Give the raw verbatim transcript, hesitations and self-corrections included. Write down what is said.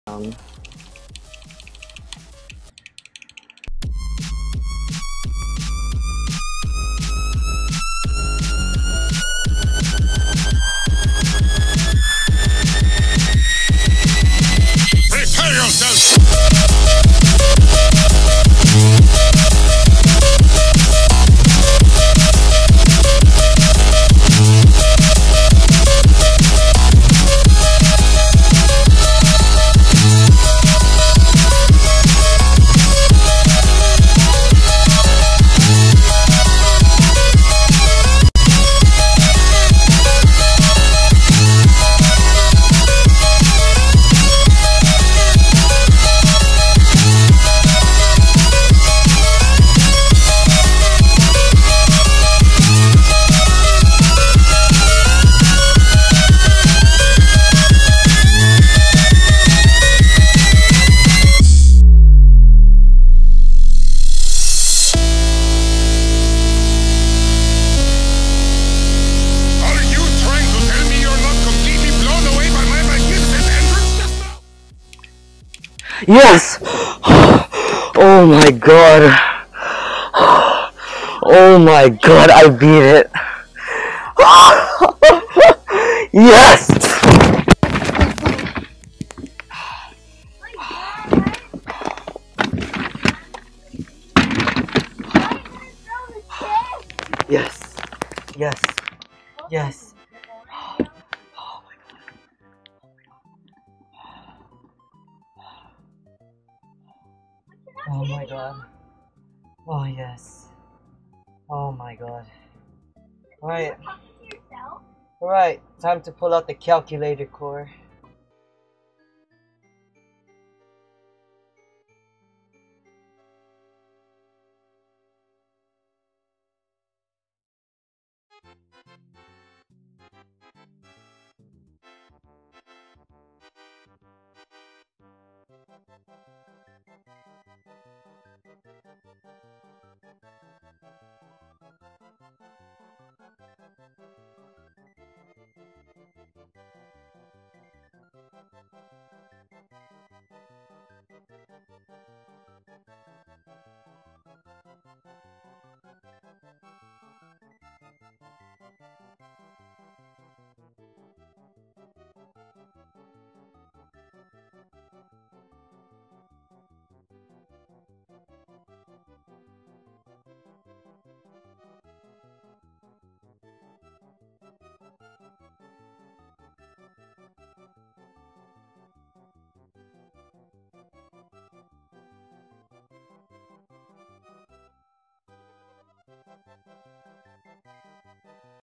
Um, Prepare yourself! Yes! Oh my god! Oh my god, I beat it! Yes! Yes! Yes! Yes! Oh my god. Oh yes. Oh my god. Alright. Alright, time to pull out the calculator core.